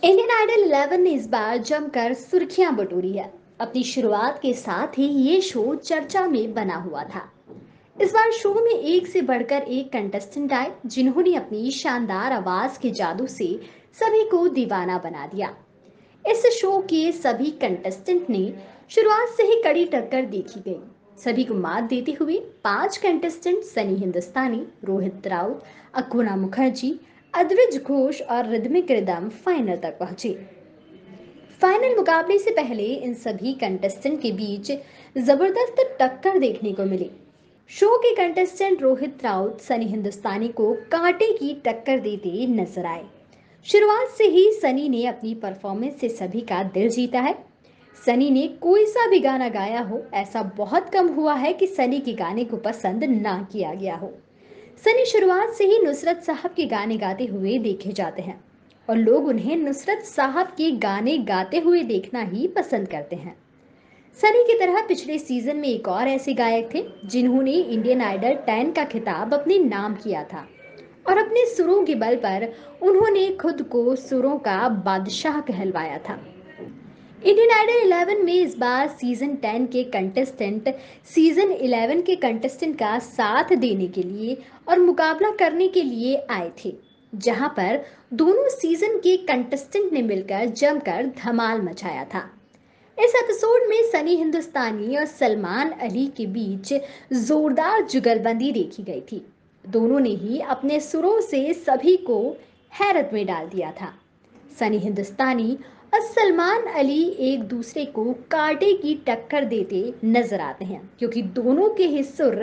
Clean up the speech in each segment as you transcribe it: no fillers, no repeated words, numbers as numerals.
Indian idol 11 ने इस बार जमकर सुर्खियां बटोरी है। अपनी शुरुआत के साथ ही ये शो चर्चा में बना हुआ था। इस बार शो में एक से बढ़कर एक कंटेस्टेंट आए जिन्होंने अपनी शानदार आवाज के जादू से सभी को दीवाना बना दिया। इस शो के सभी कंटेस्टेंट ने शुरुआत से ही कड़ी टक्कर देखी गई। सभी को मात देते हुए पांच कंटेस्टेंट सनी हिंदुस्तानी, रोहित राउत, अकुना मुखर्जी, अद्विज घोष और रिदमिक रिदम फाइनल तक पहुंचे। फाइनल मुकाबले से पहले इन सभी कंटेस्टेंट के बीच जबरदस्त टक्कर देखने को मिली। शो के कंटेस्टेंट रोहित राउत सनी हिंदुस्तानी को कांटे की टक्कर देते नजर आए। शुरुआत से ही सनी ने अपनी परफॉर्मेंस से सभी का दिल जीता है। सनी ने कोई सा भी गाना गाया हो, ऐसा बहुत कम हुआ है कि सनी के गाने को पसंद ना किया गया हो। सनी शुरुआत से ही नुसरत साहब के गाने गाते हुए देखे जाते हैं और लोग उन्हें नुसरत साहब के गाने गाते हुए देखना ही पसंद करते हैं। सनी की तरह पिछले सीजन में एक और ऐसे गायक थे जिन्होंने इंडियन आइडल 10 का खिताब अपने नाम किया था और अपने सुरों के बल पर उन्होंने खुद को सुरों का बादशाह कहलवाया था। इंडियन आइडल 11 में इस बार सीजन 10 के कंटेस्टेंट सीजन 11 के कंटेस्टेंट का साथ देने के लिए और मुकाबला करने के लिए आए थे, जहां पर दोनों सीजन के कंटेस्टेंट ने मिलकर जमकर धमाल मचाया था। इस एपिसोड में सनी हिंदुस्तानी और सलमान अली के बीच जोरदार जुगलबंदी देखी गई थी। दोनों ने ही अपने सुरों से सभी को हैरत में डाल दिया था। सनी हिंदुस्तानी और सलमान अली एक दूसरे को कांटे की टक्कर देते नजर आते हैं, क्योंकि दोनों के ही सुर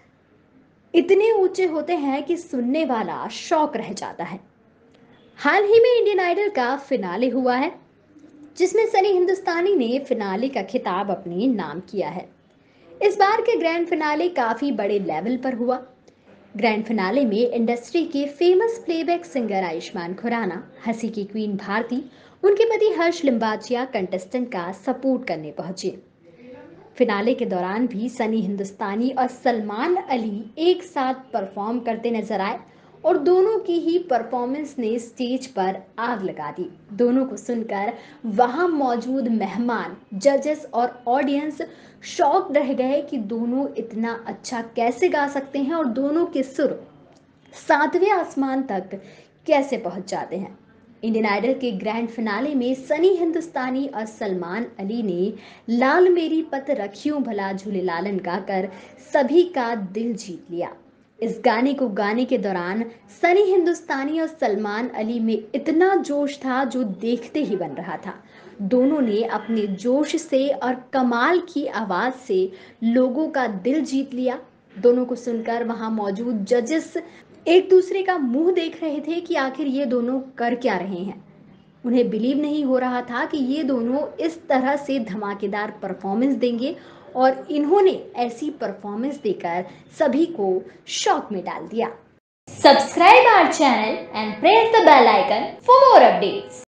इतने ऊंचे होते हैं कि सुनने वाला शौक रह जाता है। हाल ही में इंडियन आइडल का फिनाले हुआ है, जिसमें सनी हिंदुस्तानी ने फिनाले का खिताब अपने नाम किया है। इस बार के ग्रैंड फिनाले काफी बड़े लेवल पर हुआ। ग्रैंड फिनाले में इंडस्ट्री के famous playback singer Ayushmann Khurrana, हंसी की क्वीन भारती, उनके पति हर्ष लिम्बाचिया कंटेस्टेंट का सपोर्ट करने पहुंचे। फिनाले के दौरान भी सनी हिंदुस्तानी और सलमान अली एक साथ परफॉर्म करते नजर आए और दोनों की ही परफॉर्मेंस ने स्टेज पर आग लगा दी। दोनों को सुनकर वहां मौजूद मेहमान, जजेस और ऑडियंस शॉक रह गए कि दोनों इतना अच्छा कैसे गा सकते हैं और दोनों के सुर सातवें आसमान तक कैसे पहुंच जाते हैं। इंडियन आइडल के ग्रैंड फिनाले में सनी हिंदुस्तानी और सलमान अली ने लाल मेरी पत रखियों भला झूले लालन गाकर सभी का दिल जीत लिया। इस गाने को गाने के दौरान सनी हिंदुस्तानी और सलमान अली में इतना जोश था जो देखते ही बन रहा था। दोनों ने अपने जोश से और कमाल की आवाज से लोगों का दिल जीत लिया। दोनों को सुनकर वहां मौजूद जजेस एक दूसरे का मुंह देख रहे थे कि आखिर ये दोनों कर क्या रहे हैं। उन्हें बिलीव नहीं हो रहा था कि ये दोनों इस तरह से धमाकेदार परफॉर्मेंस देंगे और इन्होंने ऐसी परफॉर्मेंस देकर सभी को शॉक में डाल दिया। Subscribe our channel and press the bell icon for more updates.